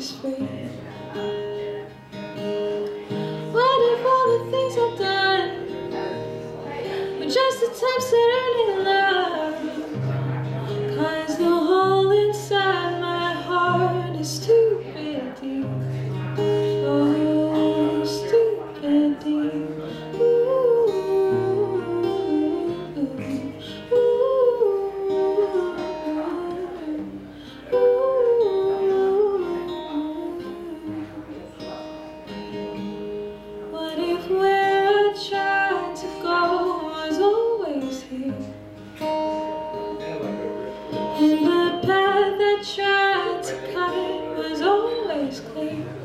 is free? What if all the things I've done were just attempts at earning love? 'Cause the hole inside my heart is stupid deep. Oh, stupid deep. What if where I tried to go was always here? And the path I tried to cut was always clear.